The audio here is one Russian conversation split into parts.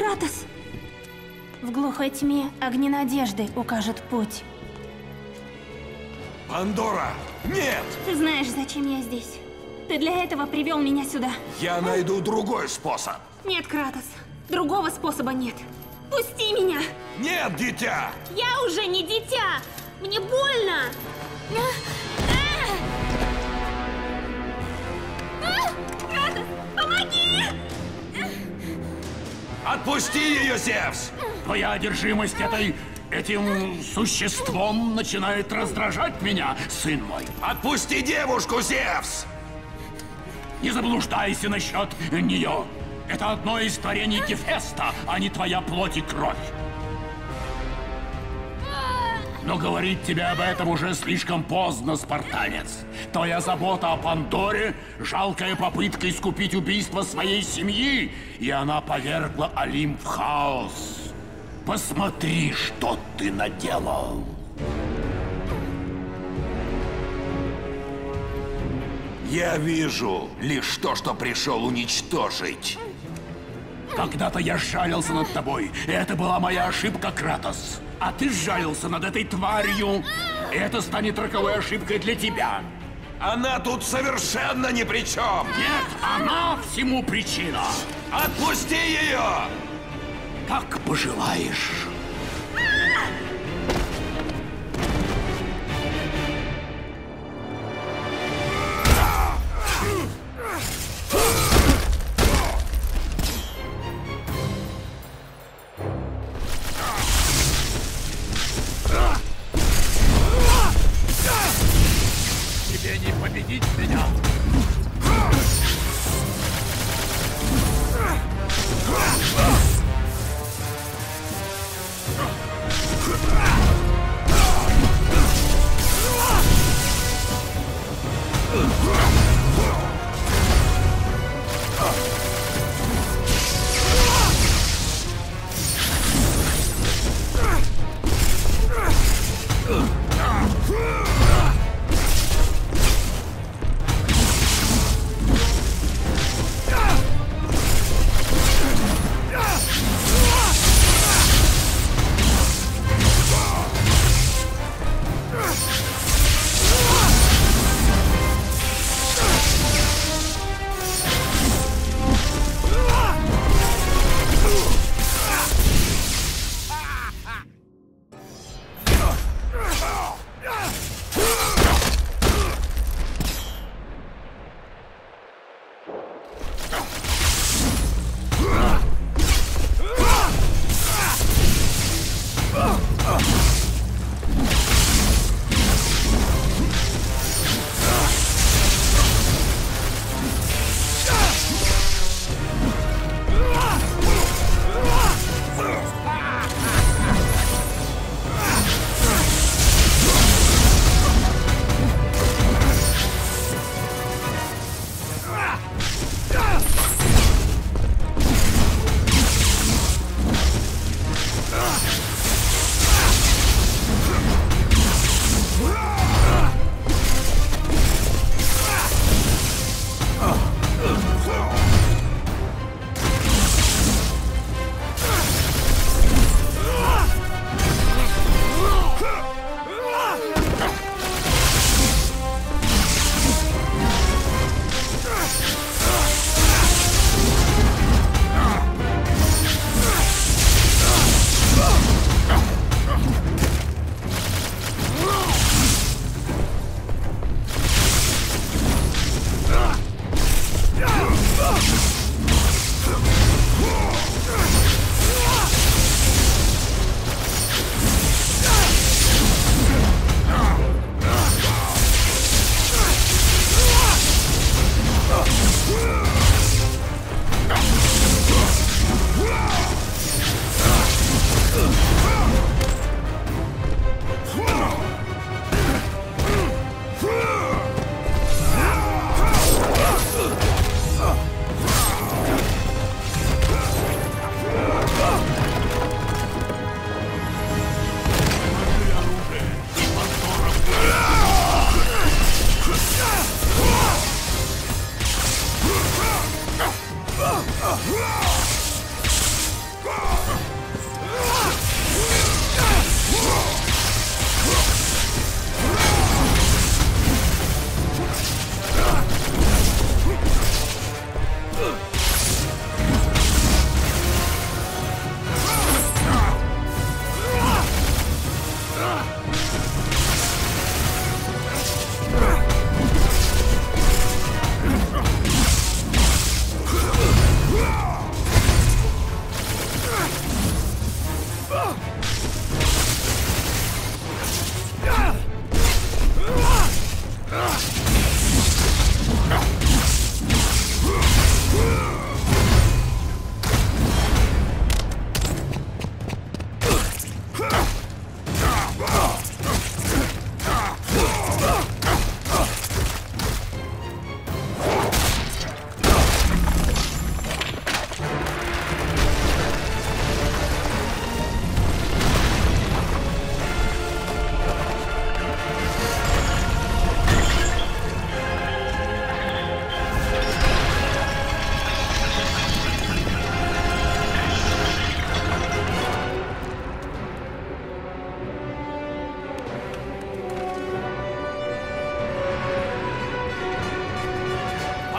Кратос! В глухой тьме огни надежды укажут путь. Пандора! Нет! Ты знаешь, зачем я здесь. Ты для этого привел меня сюда. Я найду другой способ. Нет, Кратос. Другого способа нет. Пусти меня! Нет, дитя! Я уже не дитя! Мне больно! Кратос, помоги! Отпусти ее, Зевс! Твоя одержимость этим существом начинает раздражать меня, сын мой. Отпусти девушку, Зевс! Не заблуждайся насчет нее. Это одно из творений Гефеста, а не твоя плоть и кровь. Но говорить тебе об этом уже слишком поздно, спартанец. Твоя забота о Пандоре — жалкая попытка искупить убийство своей семьи, и она повергла Олимп в хаос. Посмотри, что ты наделал. Я вижу лишь то, что пришел уничтожить. Когда-то я сжалился над тобой, и это была моя ошибка, Кратос. А ты сжалился над этой тварью, и это станет роковой ошибкой для тебя. Она тут совершенно ни при чем! Нет, она всему причина. Отпусти ее! Как пожелаешь. Тебе не победить меня.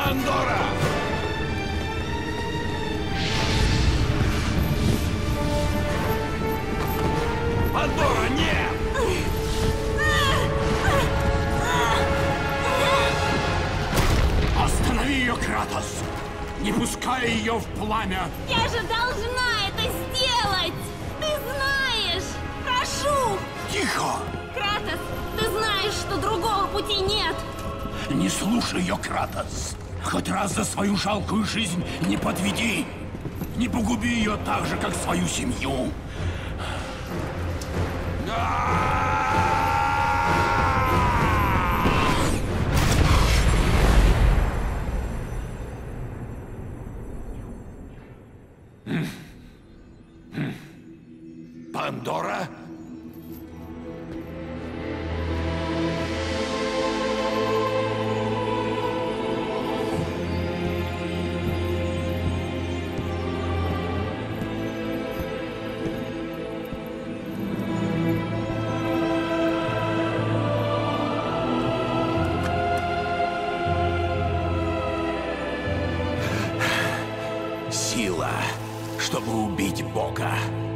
Пандора! Пандора, нет! Останови ее, Кратос! Не пускай ее в пламя! Я же должна это сделать! Ты знаешь! Прошу! Тихо! Кратос, ты знаешь, что другого пути нет! Не слушай ее, Кратос! Хоть раз за свою жалкую жизнь не подведи! Не погуби ее так же, как свою семью! Пандора? Сила, чтобы убить Бога.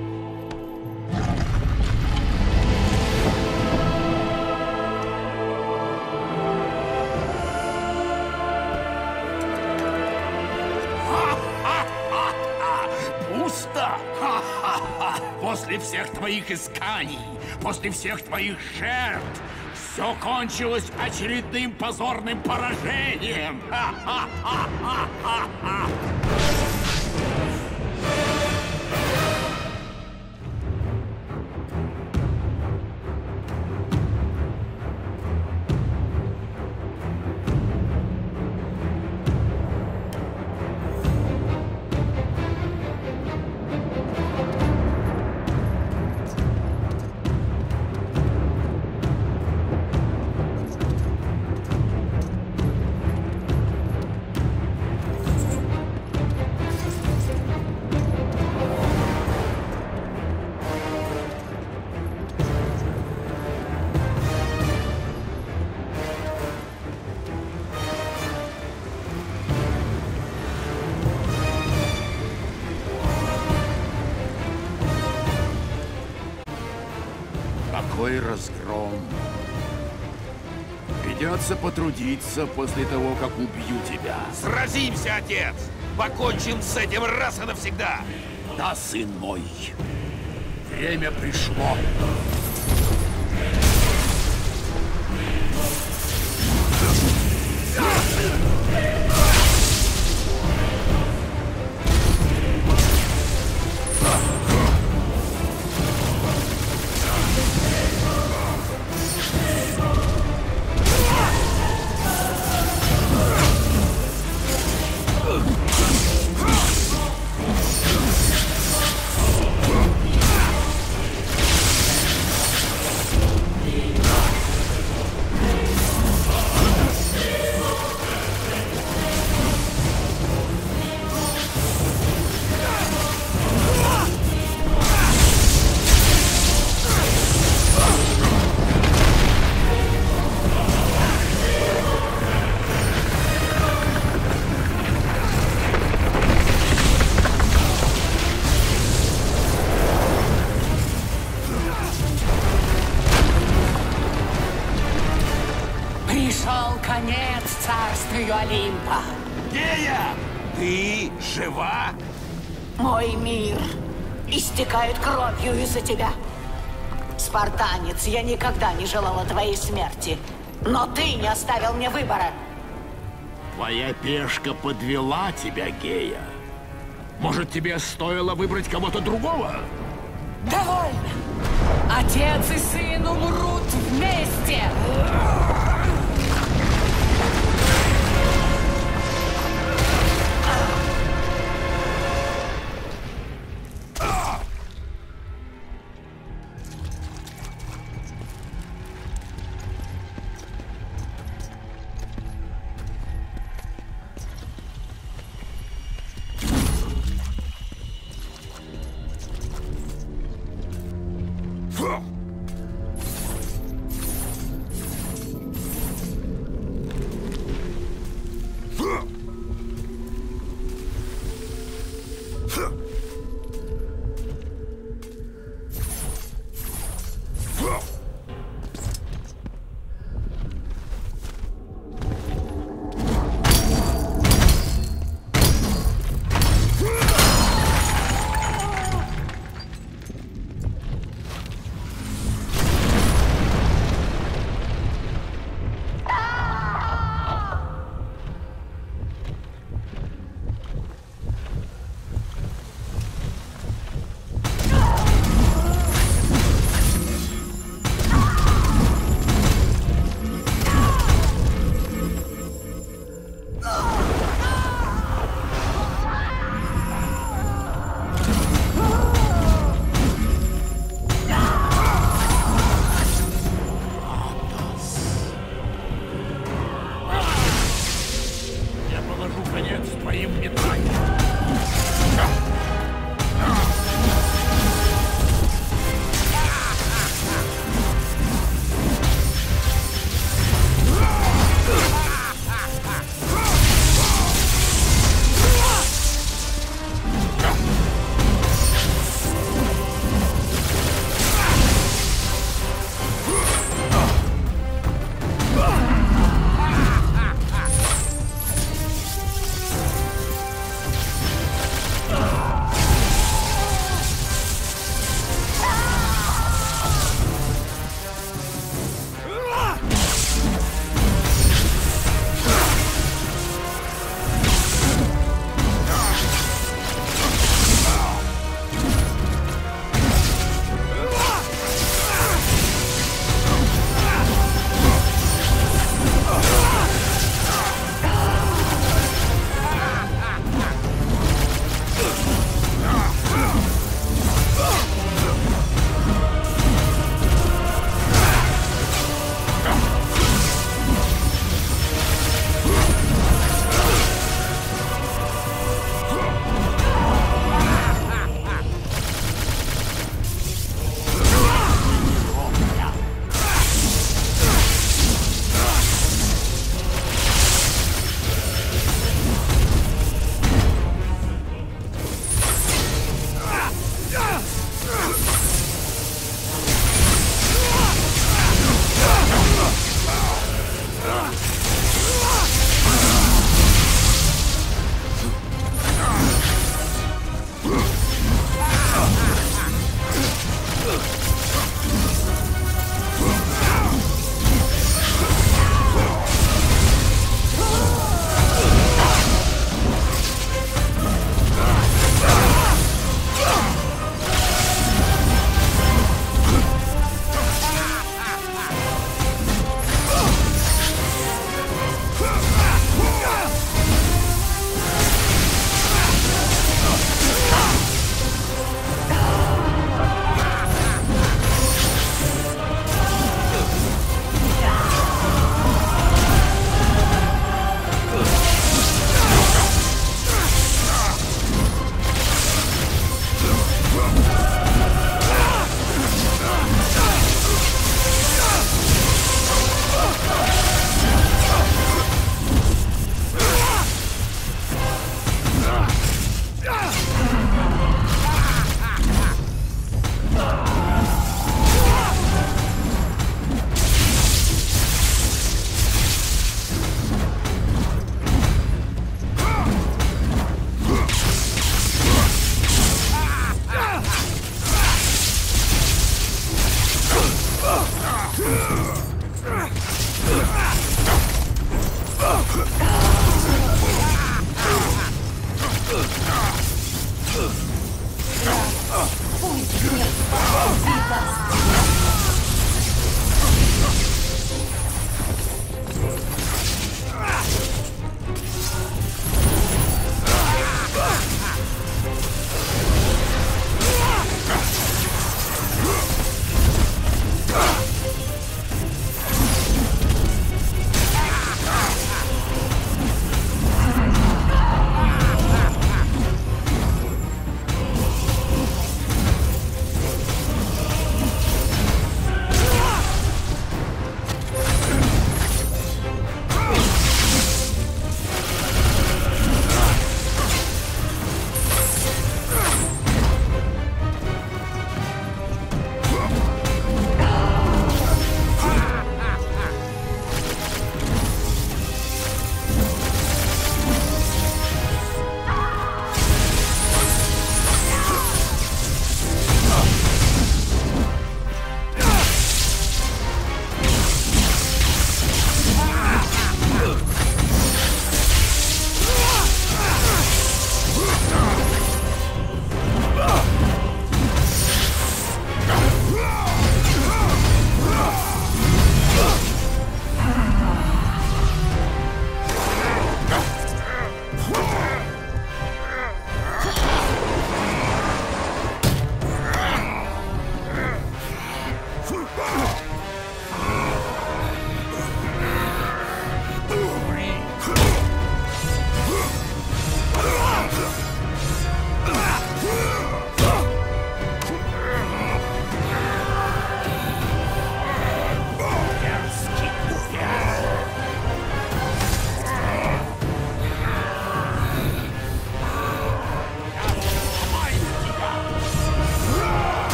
Пусто? Ха-ха-ха! После всех твоих исканий, после всех твоих жертв, все кончилось очередным позорным поражением! Ха-ха-ха-ха-ха-ха! Какой разгром! Придется потрудиться после того, как убью тебя. Сразимся, отец! Покончим с этим раз и навсегда! Да, сын мой, время пришло. Пришел конец царствию Олимпа. Гея! Ты жива? Мой мир истекает кровью из-за тебя. Спартанец, я никогда не желала твоей смерти. Но ты не оставил мне выбора. Твоя пешка подвела тебя, Гея. Может, тебе стоило выбрать кого-то другого? Довольно. Отец и сын умрут вместе.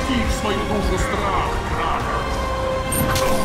простишь свою душу страх, Кратос.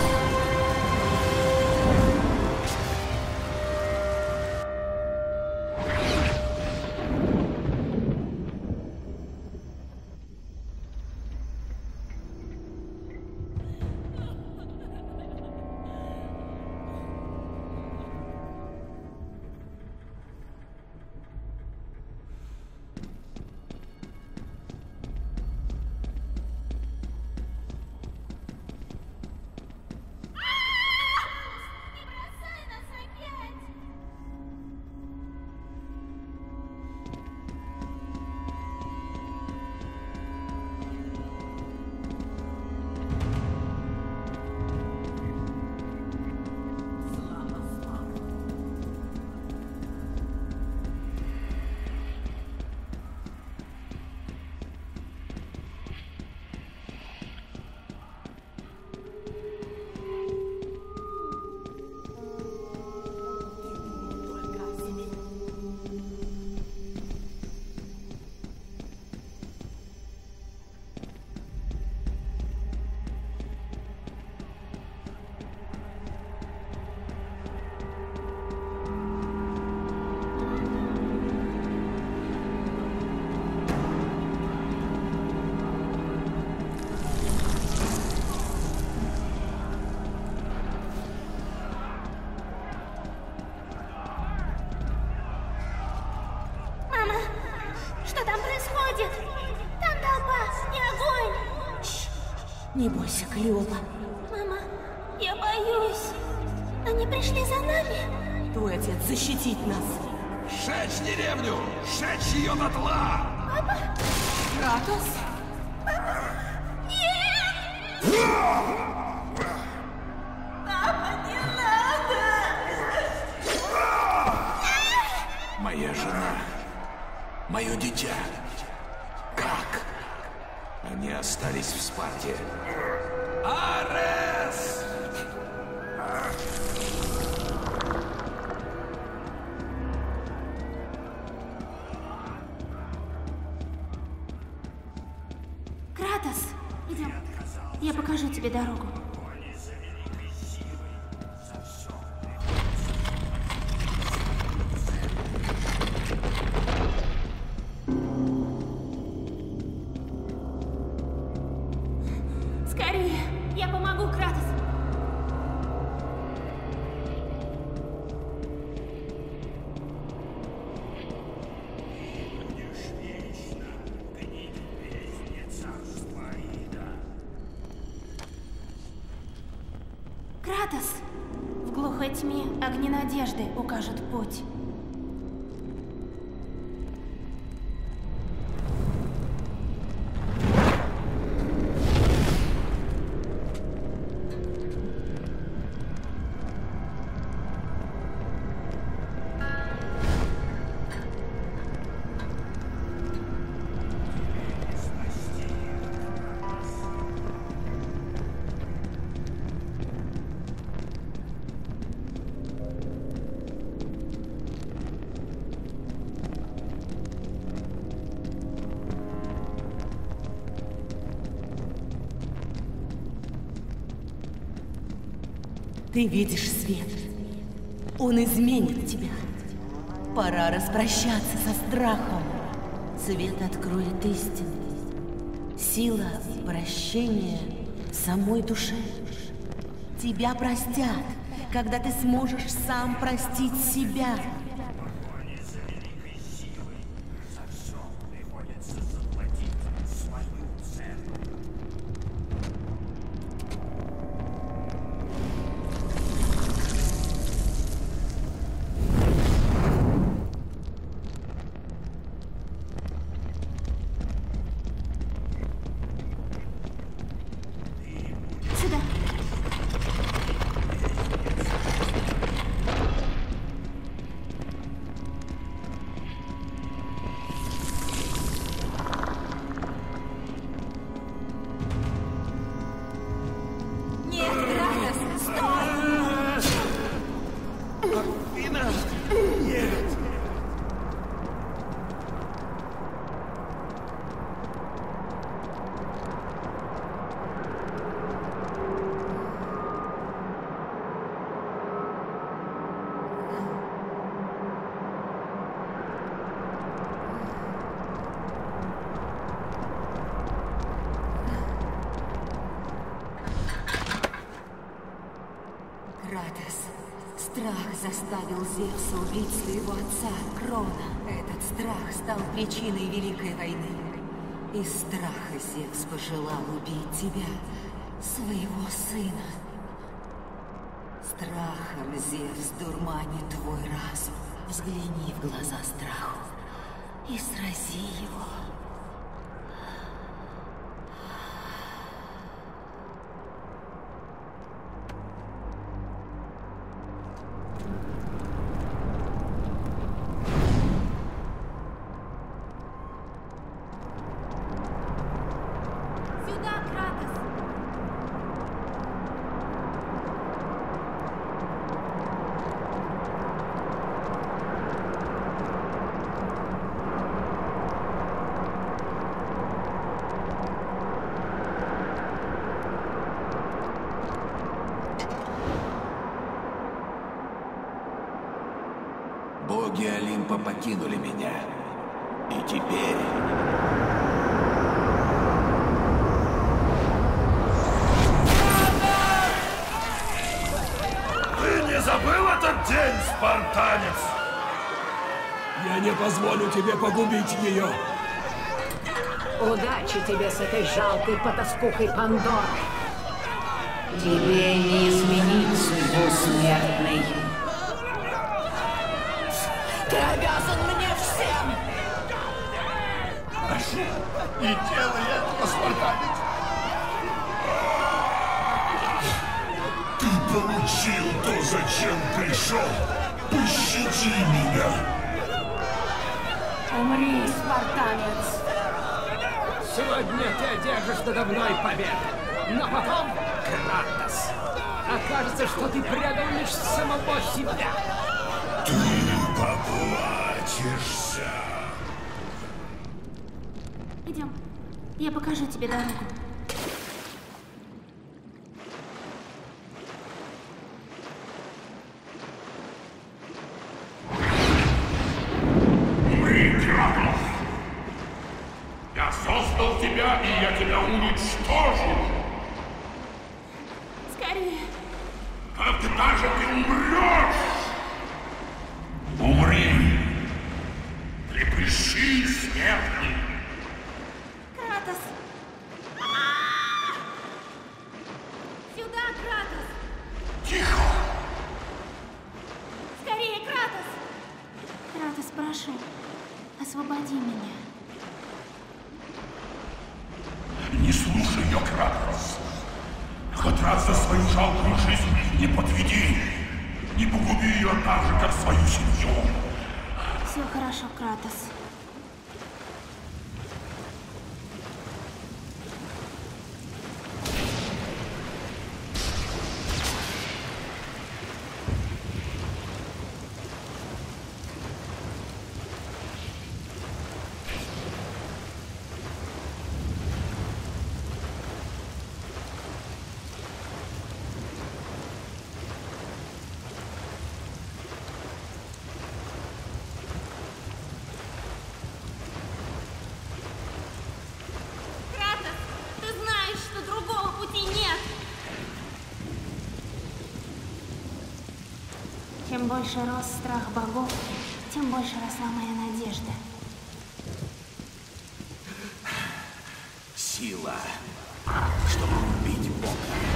Не бойся, Клеопа. Мама, я боюсь. Они пришли за нами. Твой отец защитит нас. Сжечь деревню! Сжечь ее дотла! Папа? Кратос? Папа? Нет! Папа, не надо! Моя жена. Мое дитя. Как? Они остались в Спарте. Арес! Кратос, идем. Я покажу тебе дорогу. Скорее, я помогу, Кратос. Кратос! В глухой тьме огни надежды укажут путь. Ты видишь свет. Он изменит тебя. Пора распрощаться со страхом. Свет откроет истину. Сила прощения в самой душе. Тебя простят, когда ты сможешь сам простить себя. страх заставил Зевса убить своего отца, Крона. Этот страх стал причиной Великой войны. Из страха Зевс пожелал убить тебя, своего сына. Страхом Зевс дурманит твой разум. Взгляни в глаза страху и срази его. Боги Олимпа покинули меня. И теперь... Ты не забыл этот день, спартанец? Я не позволю тебе погубить ее. Удачи тебе с этой жалкой потаскухой Пандорой. Тебе не изменить судьбу смертной. Ты обязан мне всем! Не делай этого, спартанец! Ты получил то, зачем пришел! Пощади меня! Умри, спартанец! Сегодня ты одержишь надо мной победу, но потом, Кратос, окажется, что ты предал лишь самого себя. Ты поплатишься. Идем. Я покажу тебе дорогу. Умри, Кратос! Я создал тебя, и я тебя уничтожу! Скорее. Когда же ты умрешь? Умри! Трепещи, смертный! Кратос! Сюда, Кратос! Тихо! Скорее, Кратос! Кратос, прошу, освободи меня. Не слушай ее, Кратос! Хоть раз за свою жалкую жизнь не подведи! Не погуби ее так же, как свою семью! Все хорошо, Кратос. Чем больше рос страх богов, тем больше росла моя надежда. Сила, чтобы убить Бога.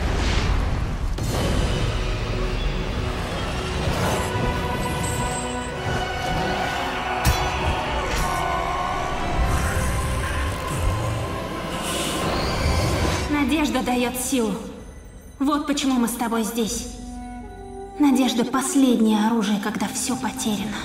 Надежда дает силу. Вот почему мы с тобой здесь. Надежда — последнее оружие, когда все потеряно.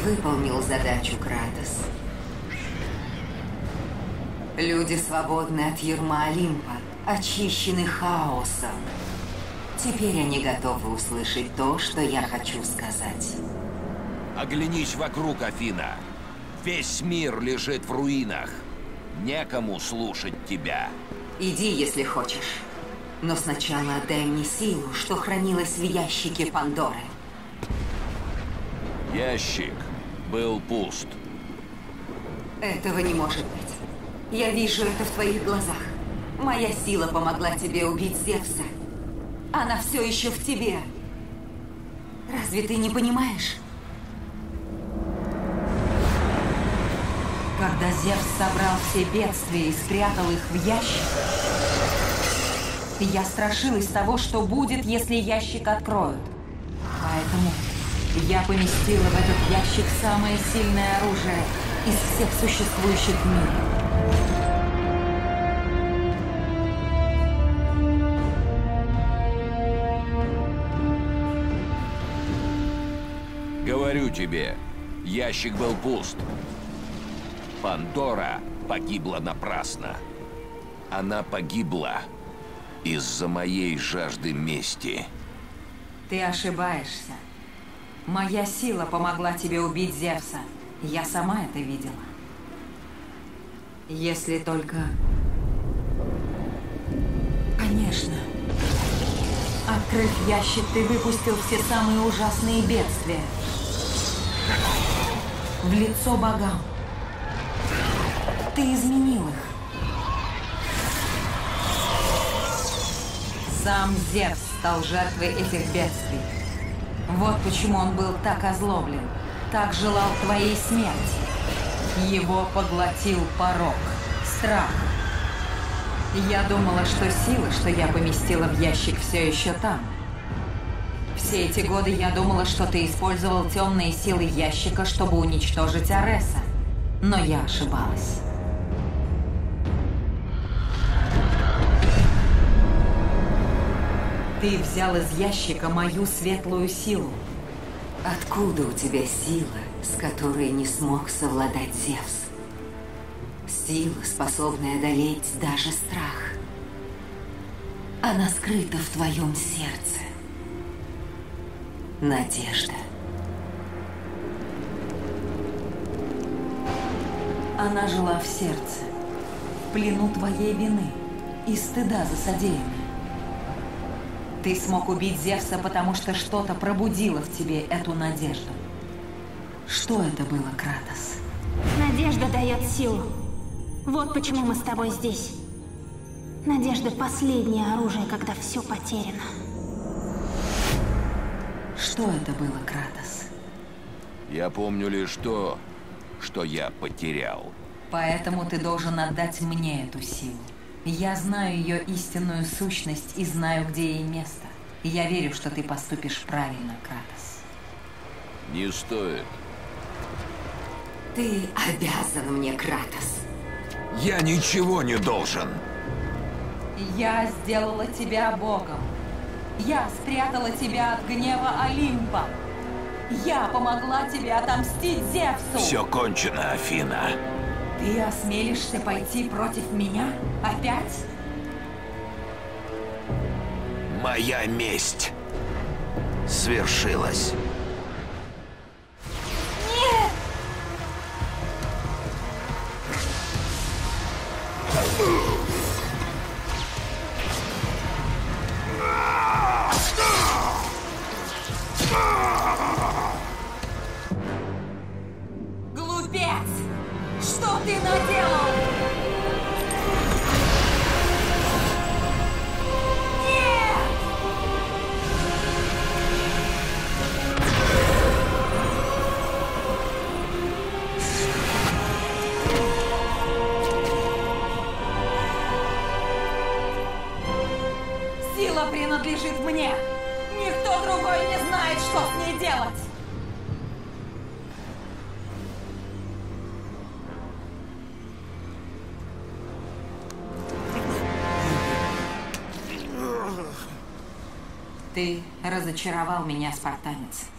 выполнил задачу, Кратос. Люди свободны от ярма Олимпа, очищены хаосом. Теперь они готовы услышать то, что я хочу сказать. Оглянись вокруг, Афина. Весь мир лежит в руинах. Некому слушать тебя. Иди, если хочешь. Но сначала отдай мне силу, что хранилась в ящике Пандоры. Ящик был пуст. Этого не может быть. Я вижу это в твоих глазах. Моя сила помогла тебе убить Зевса. Она все еще в тебе. Разве ты не понимаешь? Когда Зевс собрал все бедствия и спрятал их в ящик, я страшилась того, что будет, если ящик откроют. Поэтому я поместила в этот ящик самое сильное оружие из всех существующих в мире. Говорю тебе, ящик был пуст. Пандора погибла напрасно. Она погибла из-за моей жажды мести. Ты ошибаешься. Моя сила помогла тебе убить Зевса. Я сама это видела. Если только... Конечно. Открыв ящик, ты выпустил все самые ужасные бедствия. В лицо богам. Ты изменил их. Сам Зевс стал жертвой этих бедствий. Вот почему он был так озлоблен, так желал твоей смерти. Его поглотил порок, страх. Я думала, что сила, что я поместила в ящик, все еще там. Все эти годы я думала, что ты использовал темные силы ящика, чтобы уничтожить Ареса. Но я ошибалась. Ты взял из ящика мою светлую силу. Откуда у тебя сила, с которой не смог совладать Зевс? Сила, способная одолеть даже страх. Она скрыта в твоем сердце. Надежда. Она жила в сердце, в плену твоей вины и стыда за содеянное. Ты смог убить Зевса, потому что что-то пробудило в тебе эту надежду. Что это было, Кратос? Надежда дает силу. Вот почему мы с тобой здесь. Надежда — последнее оружие, когда все потеряно. Что это было, Кратос? Я помню лишь то, что я потерял. Поэтому ты должен отдать мне эту силу. Я знаю ее истинную сущность и знаю, где ей место. Я верю, что ты поступишь правильно, Кратос. Не стоит. Ты обязан мне, Кратос. Я ничего не должен. Я сделала тебя Богом. Я спрятала тебя от гнева Олимпа. Я помогла тебе отомстить Зевсу. Все кончено, Афина. Ты осмелишься пойти против меня? Опять? Моя месть свершилась. Нет! Глупец! Что ты наделал? Нет! Сила принадлежит мне. Никто другой не знает, что с ней делать. Ты разочаровал меня, спартанец.